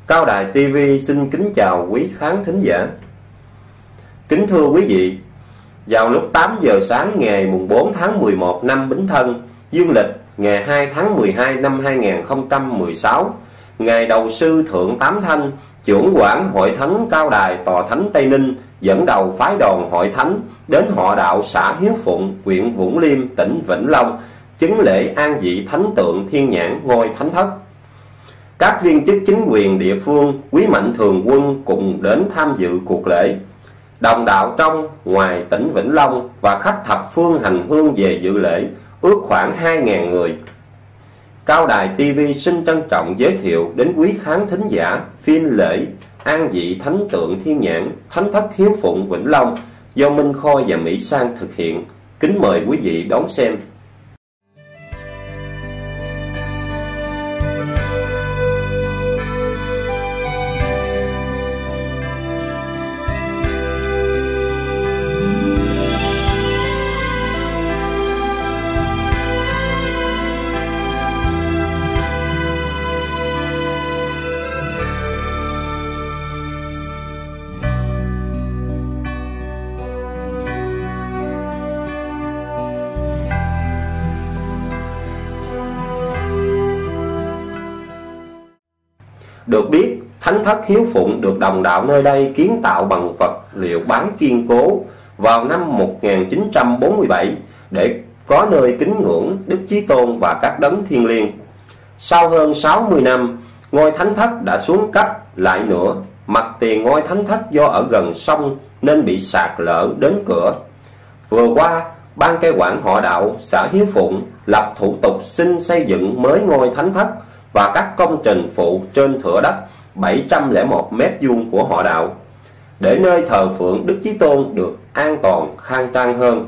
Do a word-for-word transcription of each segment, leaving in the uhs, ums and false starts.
Cao Đài ti vi xin kính chào quý khán thính giả. Kính thưa quý vị, vào lúc tám giờ sáng ngày mùng bốn tháng mười một năm Bính Thân, dương lịch ngày hai tháng mười hai năm hai nghìn không trăm mười sáu, Ngài Đầu sư Thượng Tám Thanh, trưởng quản Hội Thánh Cao Đài Tòa Thánh Tây Ninh, dẫn đầu phái đoàn Hội Thánh đến họ đạo xã Hiếu Phụng, huyện Vũng Liêm, tỉnh Vĩnh Long, chứng lễ an vị thánh tượng Thiên Nhãn ngôi Thánh Thất. Các viên chức chính quyền địa phương, quý mạnh thường quân cùng đến tham dự cuộc lễ. Đồng đạo trong, ngoài tỉnh Vĩnh Long và khách thập phương hành hương về dự lễ ước khoảng hai nghìn người. Cao Đài ti vi xin trân trọng giới thiệu đến quý khán thính giả phiên lễ an vị thánh tượng Thiên Nhãn, Thánh Thất Hiếu Phụng, Vĩnh Long do Minh Khôi và Mỹ Sang thực hiện. Kính mời quý vị đón xem. Được biết, Thánh Thất Hiếu Phụng được đồng đạo nơi đây kiến tạo bằng vật liệu bán kiên cố vào năm một nghìn chín trăm bốn mươi bảy để có nơi kính ngưỡng Đức Chí Tôn và các đấng thiêng liêng. Sau hơn sáu mươi năm, ngôi Thánh Thất đã xuống cấp lại nữa. Mặt tiền ngôi Thánh Thất do ở gần sông nên bị sạt lở đến cửa. Vừa qua, Ban Cai quản họ đạo xã Hiếu Phụng lập thủ tục xin xây dựng mới ngôi Thánh Thất và các công trình phụ trên thửa đất bảy trăm lẻ một mét vuông của họ đạo, để nơi thờ phượng Đức Chí Tôn được an toàn khang trang hơn.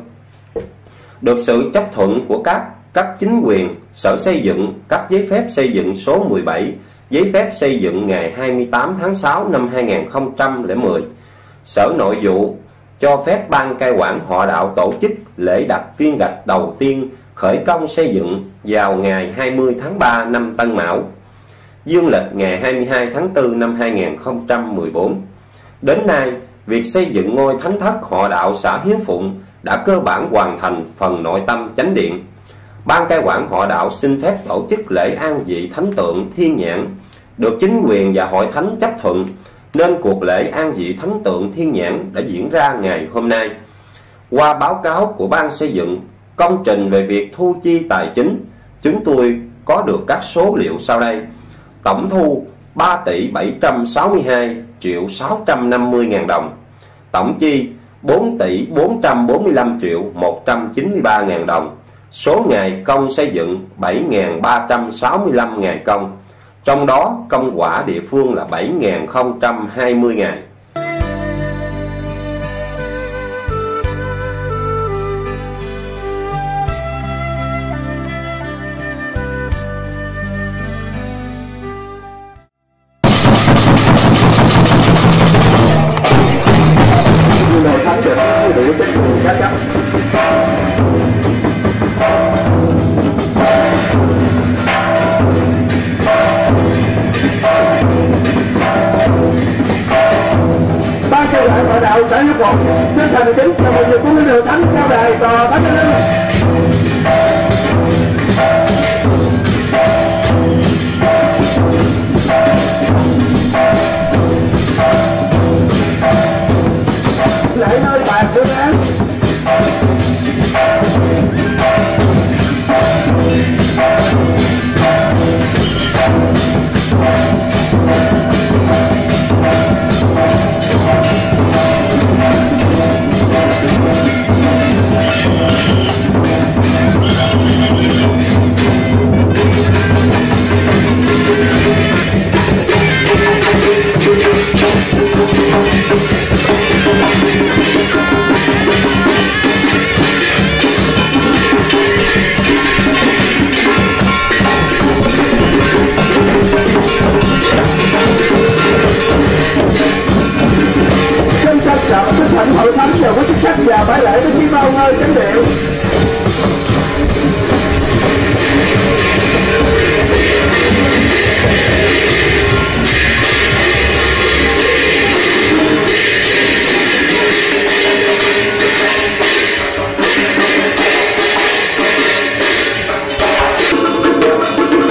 Được sự chấp thuận của các cấp chính quyền, Sở Xây dựng cấp giấy phép xây dựng số mười bảy, giấy phép xây dựng ngày hai mươi tám tháng sáu năm hai nghìn không trăm lẻ mười. Sở Nội vụ cho phép Ban Cai quản họ đạo tổ chức lễ đặt viên gạch đầu tiên khởi công xây dựng vào ngày hai mươi tháng ba năm Tân Mão, dương lịch ngày hai mươi hai tháng tư năm hai nghìn không trăm mười bốn. Đến nay, việc xây dựng ngôi Thánh Thất họ đạo xã Hiếu Phụng đã cơ bản hoàn thành phần nội tâm chánh điện. Ban Cai quản họ đạo xin phép tổ chức lễ an vị thánh tượng Thiên Nhãn, được chính quyền và hội thánh chấp thuận, nên cuộc lễ an vị thánh tượng Thiên Nhãn đã diễn ra ngày hôm nay. Qua báo cáo của Ban Xây dựng công trình về việc thu chi tài chính, chúng tôi có được các số liệu sau đây. Tổng thu ba tỷ bảy trăm sáu mươi hai triệu sáu trăm năm mươi ngàn đồng. Tổng chi bốn tỷ bốn trăm bốn mươi lăm triệu một trăm chín mươi ba ngàn đồng. Số ngày công xây dựng bảy nghìn ba trăm sáu mươi lăm ngày công. Trong đó công quả địa phương là bảy nghìn không trăm hai mươi ngày. Ban Cai quản họ đạo xã Hiếu Phụng xin thành kính chào mừng việc của Linh Hội Thánh Cao Đài Tòa Thánh Tây Ninh. Lễ nơi bàn phương án.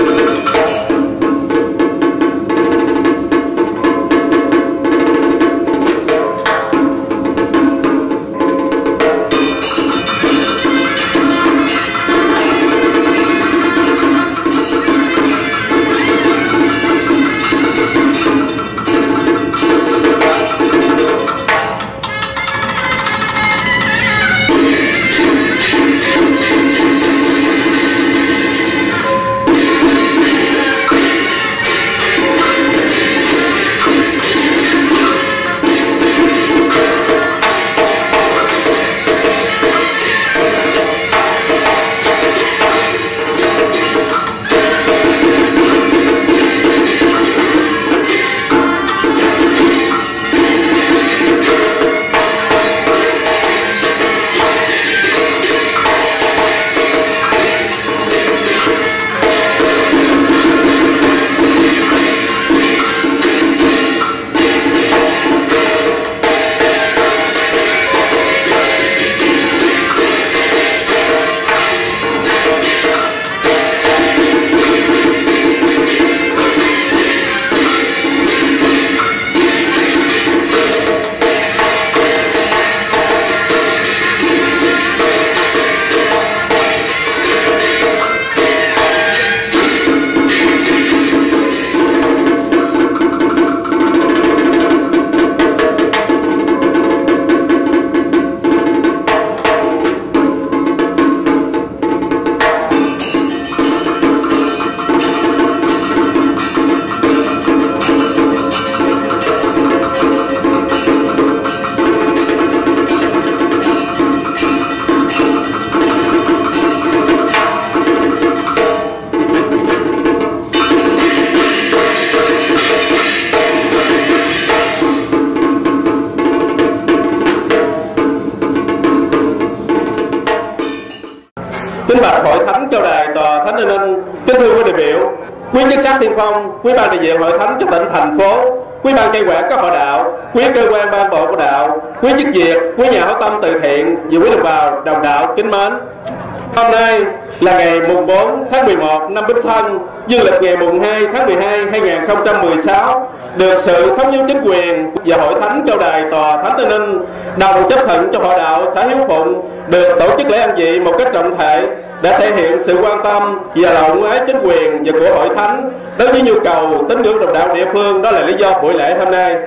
Kính bạch hội thánh Châu Đài tòa thánh An Ninh, kính thưa quý đại biểu, quý chức sắc tiên phong, quý ban đại diện hội thánh cho tỉnh thành phố, quý ban cai quản các hội đạo, quý cơ quan ban bộ của đạo, quý chức việc, quý nhà hảo tâm từ thiện và quý đồng bào đồng đạo kính mến. Hôm nay là ngày mùng bốn tháng mười một năm Bính Thân, dương lịch ngày mùng hai tháng mười hai năm hai nghìn không trăm mười sáu, được sự thống nhất chính quyền và hội thánh Châu Đài tòa thánh Tây Ninh đồng chấp thuận cho hội đạo xã Hiếu Phụng được tổ chức lễ ăn vị một cách trọng thể, đã thể hiện sự quan tâm và lòng ái chính quyền và của hội thánh đối với nhu cầu tín ngưỡng đồng đạo địa phương. Đó là lý do buổi lễ hôm nay.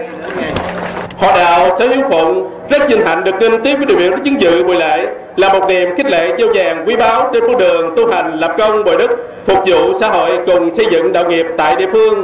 Hội đạo xã Hiếu Phụng rất vinh hạnh được nghênh tiếp quý đại biểu đến chứng dự buổi lễ, là một niềm khích lệ dâu dàng quý báu trên con đường tu hành lập công bồi đức, phục vụ xã hội cùng xây dựng đạo nghiệp tại địa phương.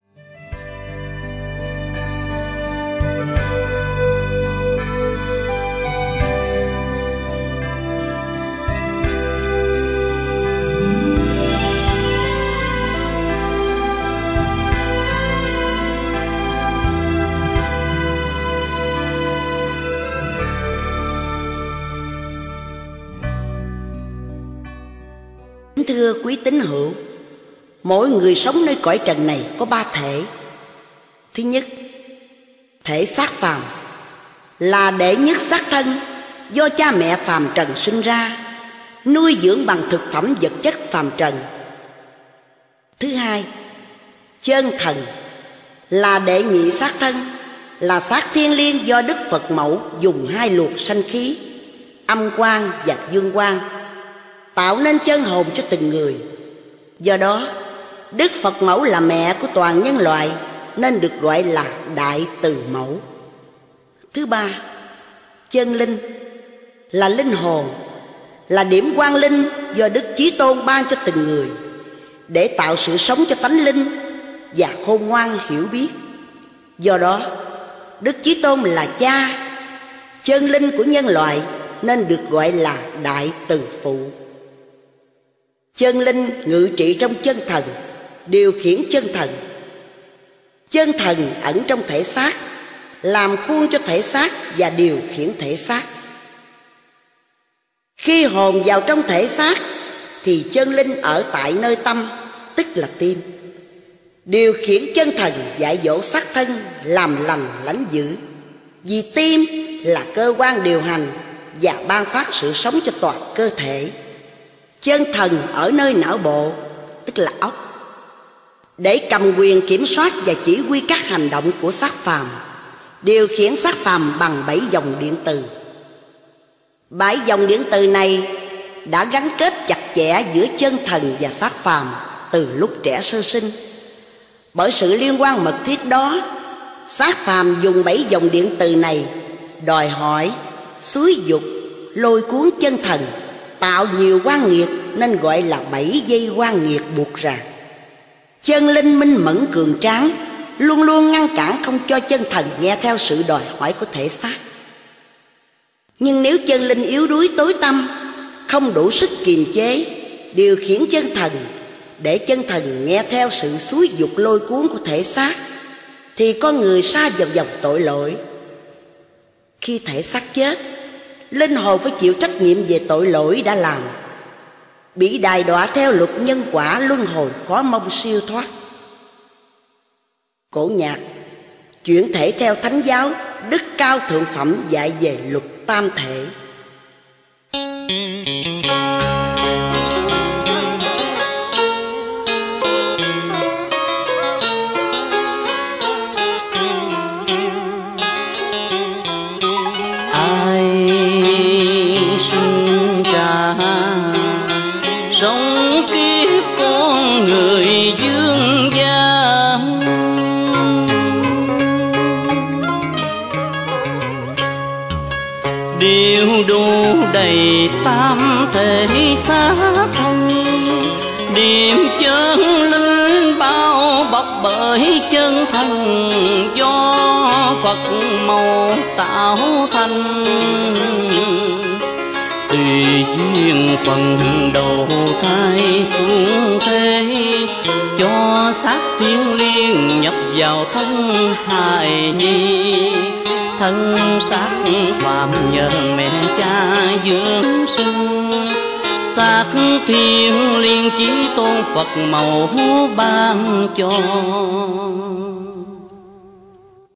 Thưa quý tín hữu, mỗi người sống nơi cõi trần này có ba thể. Thứ nhất, thể xác phàm, là đệ nhất xác thân do cha mẹ phàm trần sinh ra, nuôi dưỡng bằng thực phẩm vật chất phàm trần. Thứ hai, chân thần, là đệ nhị xác thân, là xác thiên liêng do Đức Phật Mẫu dùng hai luồng sanh khí, âm quang và dương quang, tạo nên chân hồn cho từng người. Do đó, Đức Phật Mẫu là mẹ của toàn nhân loại nên được gọi là Đại Từ Mẫu. Thứ ba, chân linh, là linh hồn, là điểm quang linh do Đức Chí Tôn ban cho từng người để tạo sự sống cho tánh linh và khôn ngoan hiểu biết. Do đó, Đức Chí Tôn là cha, chân linh của nhân loại nên được gọi là Đại Từ Phụ. Chân linh ngự trị trong chân thần, điều khiển chân thần. Chân thần ẩn trong thể xác, làm khuôn cho thể xác và điều khiển thể xác. Khi hồn vào trong thể xác thì chân linh ở tại nơi tâm, tức là tim, điều khiển chân thần dạy dỗ xác thân làm lành lãnh dữ. Vì tim là cơ quan điều hành và ban phát sự sống cho toàn cơ thể. Chân thần ở nơi não bộ, tức là óc, để cầm quyền kiểm soát và chỉ huy các hành động của xác phàm, điều khiển xác phàm bằng bảy dòng điện từ. Bảy dòng điện từ này đã gắn kết chặt chẽ giữa chân thần và xác phàm từ lúc trẻ sơ sinh. Bởi sự liên quan mật thiết đó, xác phàm dùng bảy dòng điện từ này đòi hỏi, xúi dục, lôi cuốn chân thần, tạo nhiều oan nghiệt nên gọi là bảy dây oan nghiệt buộc ràng. Chân linh minh mẫn cường tráng luôn luôn ngăn cản không cho chân thần nghe theo sự đòi hỏi của thể xác. Nhưng nếu chân linh yếu đuối tối tăm, không đủ sức kiềm chế, điều khiển chân thần để chân thần nghe theo sự xúi dục lôi cuốn của thể xác, thì con người sa vào dòng tội lỗi. Khi thể xác chết, linh hồn phải chịu trách nhiệm về tội lỗi đã làm, bị đày đọa theo luật nhân quả luân hồi khó mong siêu thoát. Cổ Nhạc chuyển thể theo Thánh giáo Đức Cao Thượng Phẩm dạy về luật tam thể. Điều đủ đầy tam thể xác thân, điểm chân linh bao bọc bởi chân thần do Phật màu tạo thành. Tùy duyên phần đầu thai xuống thế, cho xác thiên liêng nhập vào thân hài nhi. Thân xác phàm nhờ mẹ cha dưỡng sinh, xác thiên liêng chí tôn Phật màu ban cho.